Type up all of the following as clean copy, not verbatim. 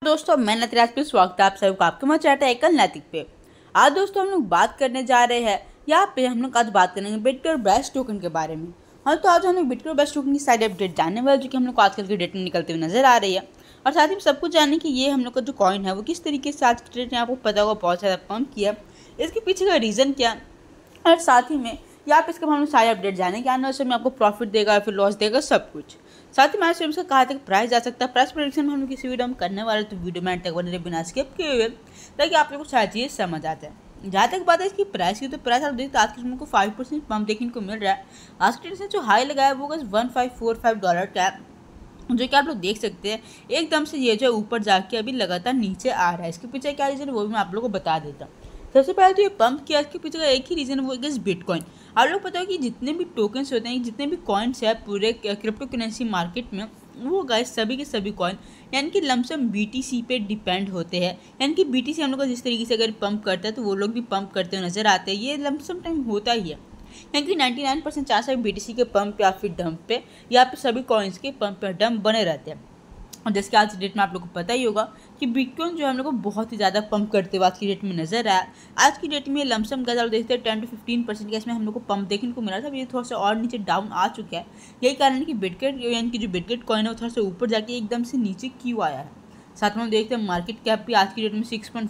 दोस्तों, मैं नटराज पे स्वागत है आप सभी का आपके हमारे चैनल एकल नैतिक पे। आज दोस्तों हम लोग बात करने जा रहे हैं यहाँ पे हम लोग आज बात करेंगे बिटकॉइन ब्राइस टोकन के बारे में। हाँ, तो आज हम लोग बिटकॉइन ब्राइस टोकन की साइड अपडेट जानने वाले जो कि हम लोग को आजकल के डेट में निकलते हुए नजर आ रही है, और साथ ही सब कुछ जाने कि ये हम लोग का जो कॉइन है वो किस तरीके से आज के डेट में आपको पता होगा बहुत ज़्यादा पंप किया, इसके पीछे का रीज़न क्या, और साथ ही में यहाँ पे इसके हम लोग सारे अपडेट जाने कि आने वाले समय में आपको प्रॉफिट देगा या फिर लॉस देगा, सब कुछ। साथ ही मैंने स्वयं से कहा था कि प्राइस जा सकता है। प्राइस प्रेडिक्शन में हम लोग किसी वीडियो में करने वाले, तो वीडियो में तक बने बिना स्किप किए हुए, ताकि आप लोग को सारी चीज़ समझ आते हैं। जहाँ तक बात है इसकी प्राइस की, तो प्राइस आप देखते आज के समय को 5% पंप देखने को मिल रहा है। आज के दिन से जो हाई लगाया वो $1545 का है, जो कि आप लोग देख सकते हैं एकदम से ये जो ऊपर जाके अभी लगातार नीचे आ रहा है। इसके पीछे क्या रीज़न है वो भी मैं आप लोगों को बता देता हूँ। सबसे पहले तो ये पंप किया, इसके पीछे का एक ही रीज़न वो है बिटकॉइन। आप लोग पता है कि जितने भी टोकन्स होते हैं, जितने भी कॉइन्स है पूरे क्रिप्टो करेंसी मार्केट में, वो गाइस सभी के सभी कॉइन यानी कि लमसम BTC पे डिपेंड होते हैं। यानी कि BTC हम लोग का जिस तरीके से अगर पंप करता है तो वो लोग भी पंप करते हुए नजर आते हैं। ये लमसम टाइम होता ही है, यानी कि 99% चांस है BTC के पंप या फिर डंप पे या फिर सभी कॉइन्स के पंप या डंप बने रहते हैं। और जैसे आज की डेट में आप लोग को पता ही होगा कि बिटकॉइन जो है हम लोग को बहुत ही ज़्यादा पंप करते हुए आज की डेट में नजर आया। आज की डेट में लमसम का देखते हैं 10 से 15% का इसमें हम लोग को पंप देखने को मिला था। ये थोड़ा सा और नीचे डाउन आ चुका है। यही कारण है कि बिटकॉइन यानी कि जो बिटकॉइन कॉइन है वो थोड़ा सा ऊपर जाके एकदम से नीचे क्यों आया है। साथ में हम देखते हैं मार्केट कैप भी आज की डेट में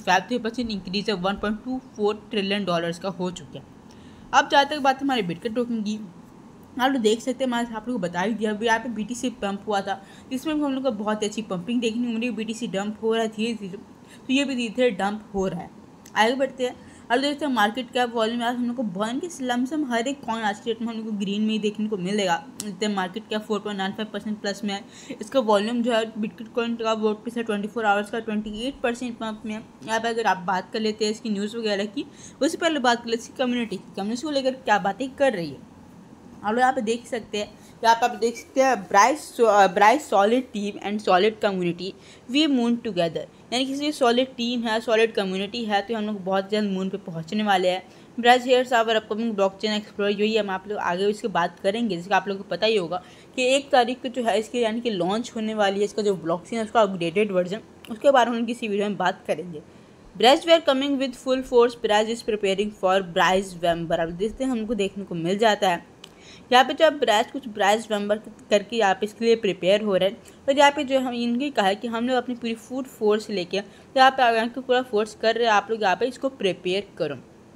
6.53% इंक्रीज है, $1.24 ट्रिलियन का हो चुका है। अब जहाँ तक बात हमारे बिटकॉइन टोकन की, आप लोग देख सकते हैं, मैं आप लोग को बता ही दिया अभी यहाँ पे BTC पंप हुआ था, जिसमें भी हम लोग को बहुत अच्छी पंपिंग देखने को मिली। BTC डंप हो रहा है धीरे धीरे, तो ये भी धीरे धीरे डंप हो रहा है। आगे बढ़ते हैं और देखते हैं मार्केट कैप वॉल्यूम। आज हम लोग को बर्न के लमसम हर एक कॉइन आज के डेट में हम लोग को ग्रीन में ही देखने को मिलेगा। देखते हैं मार्केट कैप 4.95% प्लस में है। इसका वॉल्यूम जो है बिटकॉइन का वोट पे 24 आवर्स का 28% पंप में है। यहाँ पर अगर आप बात कर लेते हैं इसकी न्यूज़ वगैरह की, उससे पहले बात कर लेते हैं कम्युनिटी को लेकर क्या बातें कर रही है। आप लोग यहाँ पे देख सकते हैं, यहाँ पे आप देख सकते हैं Brise solid team and solid community we moon together. यानी किसी सॉलिड टीम है, सॉलिड कम्युनिटी है, तो हम लोग बहुत जल्द मून पे पहुंचने वाले हैं। Brise here's our upcoming blockchain explore, यही हम आप लोग आगे इसकी बात करेंगे। जिसका आप लोगों को पता ही होगा कि 1 तारीख को जो है इसके यानी कि लॉन्च होने वाली है इसका जो ब्लॉकचेन है उसका अपडेटेड वर्जन, उसके बारे में हम किसी वीडियो में बात करेंगे। Brise we are coming with full force, Brise is preparing for Brisevember. अब देखते हैं हमको देखने को मिल जाता है यहाँ पे जो आप ब्राइस वेम्बर करके यहाँ पे इसके लिए प्रिपेयर हो रहे हैं। और यहाँ पे जो हम इनकी कहा है कि हम लोग अपनी पूरी फुल फोर्स लेके यहाँ पे पूरा फोर्स कर रहे हैं, आप लोग यहाँ पे इसको प्रिपेयर करो।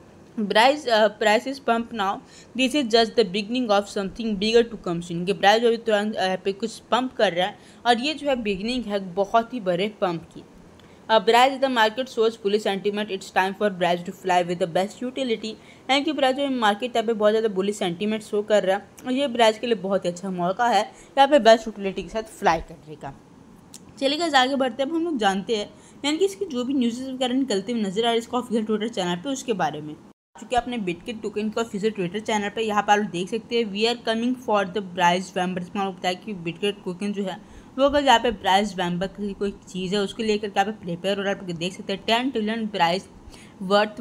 Price is pump now, this is just the beginning of something bigger to come soon. कि प्राइस जो अभी तुरंत यहाँ पे कुछ पंप कर रहा है, और ये जो है बिगनिंग है बहुत ही बड़े पंप की। Bryce the market shows bullish sentiment. It's time for Bryce to fly with the best utility. यानी कि Bryce जो मार्केट यहाँ पे बहुत ज़्यादा bullish sentiment शो कर रहा है, और ये Bryce के लिए बहुत ही अच्छा मौका है यहाँ पे बेस्ट यूटिलिटी के साथ फ्लाई करने का। चलिए गाइस आगे बढ़ते हैं। अब हम लोग जानते हैं यानी कि इसकी जो भी न्यूज़ वगैरह निकलते हुए नजर आ रही है इसका ऑफिशियल ट्विटर चैनल पे, उसके बारे में चूँकि अपने बिटकॉइन टोकन का ऑफिशियल ट्विटर चैनल पे यहाँ पर आप देख सकते हैं we are coming for the Brisevember. इसमें आपको बताया कि बिटकॉइन टोकन जो है वो अगर यहाँ पे ब्राइस वेम्बर की कोई चीज़ है उसको लेकर यहाँ पे प्रिपेयर हो रहा है। आप देख सकते हैं 10 trillion Brise worth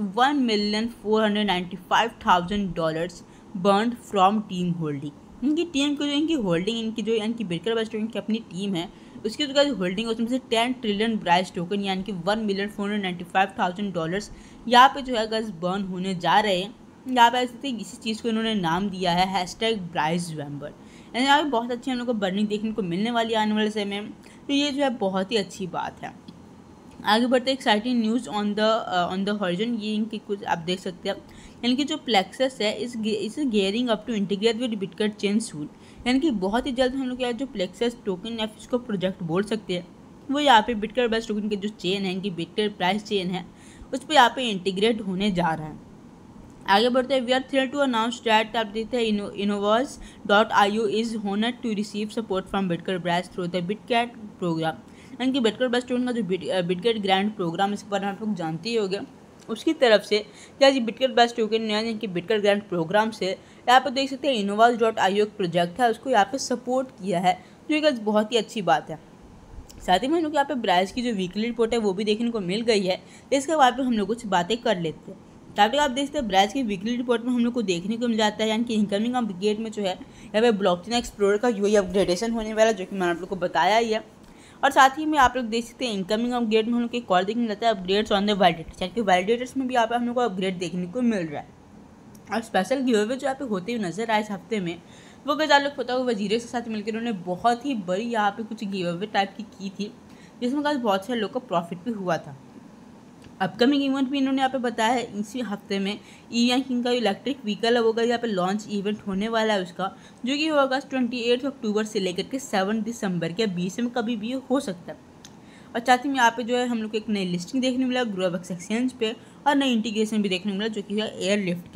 $1,495,000 burn from team holding. इनकी टीम की जो इनकी होल्डिंग इनकी जो यानी कि बिटकॉइन ब्राइस टोकन की अपनी टीम है उसकी जो होल्डिंग है उसमें से 10 ट्रिलियन ब्राइस टोकन यानी कि $1,495,000 यहाँ पे जो है गज बर्न होने जा रहे हैं। यहाँ पे इसी चीज़ को इन्होंने नाम दिया है #ब्राइस वेम्बर। यानी यहाँ पे बहुत अच्छी हम लोग को बर्निंग देखने को मिलने वाली आने वाले समय में, तो ये जो है बहुत ही अच्छी बात है। आगे बढ़ते हैं exciting news on the horizon. ये इनकी कुछ आप देख सकते हैं, यानी कि जो प्लेक्सस है is gearing up to integrate with Bitcoin chain soon. यानी कि बहुत ही जल्द हम लोग जो प्लेक्सस टोकन या इसको प्रोजेक्ट बोल सकते हैं वो यहाँ पे बिटकॉइन ब्राइस टोकन के जो चेन है, इनकी बिटकॉइन प्राइस चेन है, उस पर यहाँ पे इंटीग्रेट होने जा रहा है। आगे बढ़ते हैं। We are thrilled to announce that आप देखते हैं Innovas.io is honoured to receive support from Bitcoin Brise through the Bitcat program. यानी कि बिटकॉइन ब्राइस टोकन का जो बिटकैट ग्रैंड प्रोग्राम इसके बारे में आप लोग जानते ही होंगे, उसकी तरफ से क्या जी बिटकॉइन ब्राइस टोकन यानी कि बिटकॉइन ग्रैंड प्रोग्राम से यहाँ पर देख सकते हैं Innovas.io एक प्रोजेक्ट है उसको यहाँ पे सपोर्ट किया है, जो एक बहुत ही अच्छी बात है। साथ ही में हम लोग यहाँ पे ब्राइस की जो वीकली रिपोर्ट है वो भी देखने को मिल गई है, इसके बाद हम लोग कुछ बातें कर लेते हैं। ताकि आप देखते हैं ब्राइस की वीकली रिपोर्ट में हम लोग को देखने को मिल जाता है यानी कि इनकमिंग अपडेट में जो है यहाँ पे ब्लॉकचेन एक्सप्लोरर का यूआई अपग्रेडेशन होने वाला, जो कि मैंने आप लोग को बताया ही है। और साथ ही में आप लोग देख सकते हैं इनकमिंग अपग्रेड में हम लोग एक और देखने मिलता है अपग्रेड्स ऑन द वैलिडेटर्स, यानी कि वैलिडेटर्स में भी यहाँ पे हम लोग को अपग्रेड देखने को मिल रहा है। और स्पेशल गिवअवे जो यहाँ पे होते हुए नजर आए इस हफ्ते में, वो अगर आप लोग पता हो वजीरे के साथ मिलकर उन्होंने बहुत ही बड़ी यहाँ पे कुछ गिवअवे टाइप की थी, जिसमें बहुत सारे लोग को प्रॉफिट भी हुआ था। अपकमिंग इवेंट भी इन्होंने यहाँ पे बताया है इसी हफ्ते में ई किंग का इलेक्ट्रिक व्हीकल है वो यहाँ पे लॉन्च इवेंट होने वाला है उसका, जो कि होगा 28 अक्टूबर से लेकर के 7 दिसंबर के बीच में कभी भी हो सकता है। और साथ ही में यहाँ पे जो है हम लोग को एक नई लिस्टिंग देखने मिला ग्लोबक्स एक्सचेंज पे, और नई इंटीग्रेशन भी देखने मिला जो कि है एयरलिफ्ट के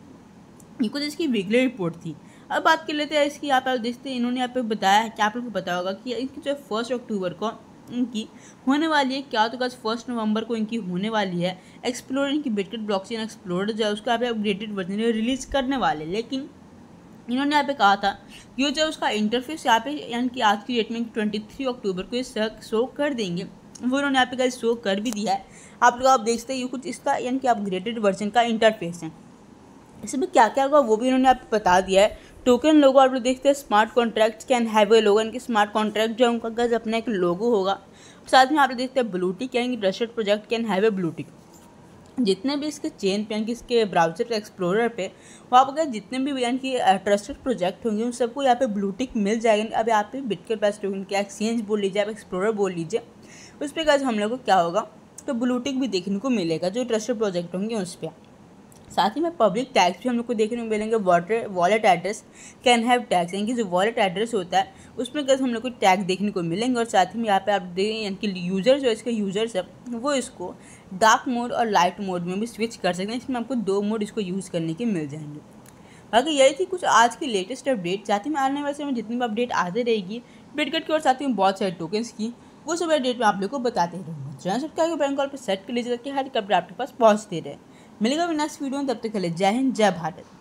साथ। ये कुछ इसकी वीकली रिपोर्ट थी। अब बात कर लेते हैं इसकी। यहाँ पे आप देखते हैं इन्होंने यहाँ पे बताया है कि आप लोग को पता होगा कि इनकी जो 1 अक्टूबर को इनकी होने वाली है, क्या तो 1 नवंबर को इनकी होने वाली है एक्सप्लोरर, इनकी बिटकॉइन ब्लॉकचेन एक्सप्लोरर जो है उसका यहाँ पे अपग्रेडेड वर्जन रिलीज करने वाले। लेकिन इन्होंने यहाँ पे कहा था कि वो जो उसका इंटरफेस यहाँ पे यानी कि आज की डेट में 23 अक्टूबर को ये शो कर देंगे, वो उन्होंने यहाँ पे कल शो कर भी दिया है। आप लोग आप देख सकते हैं ये कुछ इसका यानी कि अपग्रेडेड वर्जन का इंटरफेस है। इसमें क्या क्या होगा वो भी उन्होंने आप बता दिया है। टोकन लोगो आप लोग देखते हैं smart contract can have a logo, इनके स्मार्ट कॉन्ट्रैक्ट जो है उनका गज अपना एक लोगो होगा। साथ में आप लोग देखते हैं ब्लू टिक यानी कि trusted project can have a blue tick. जितने भी इसके चेन पे यानी कि इसके ब्राउजर एक्सप्लोरर पे वहाँ पर जितने भी यानी कि ट्रस्टेड प्रोजेक्ट होंगे उन सबको यहाँ पे ब्लू टिक मिल जाएगा। अब यहाँ पे बिटकॉइन बेस्ड टोकन के एक्सचेंज बोल लीजिए, आप एक्सप्लोरर बोल लीजिए, उस पर गज हम लोग को क्या होगा तो ब्लू टिक भी देखने को मिलेगा जो ट्रस्टेड प्रोजेक्ट होंगे उस पर। साथ ही में पब्लिक टैग्स भी हम लोग को देखने को मिलेंगे। Wallet address can have tags, यानी कि जो वॉलेट एड्रेस होता है उसमें कैसे हम लोग को टैग देखने को मिलेंगे। और साथ ही में यहाँ पे आप देखें यानी कि यूज़र जो इसके यूज़र्स है वो इसको डार्क मोड और लाइट मोड में भी स्विच कर सकते हैं। इसमें आपको 2 मोड इसको यूज़ करने के मिल जाएंगे। बाकी यही थी कुछ आज की लेटेस्ट अपडेट। साथ ही में आने वाले समय जितनी भी अपडेट आती रहेगी बिटकॉइन की और साथ ही में बहुत सारे टोकन्स की, वो सब अपडेट में आप लोग को बताते रहूँगा। चैनल सब्सक्राइब बैंक कॉल पर सेट कर लीजिएगा कि हर एक अपडेट आपके पास पहुँचते रहे। मिलेगा भी नेक्स्ट वीडियो में, तब तक के लिए जय हिंद जय भारत।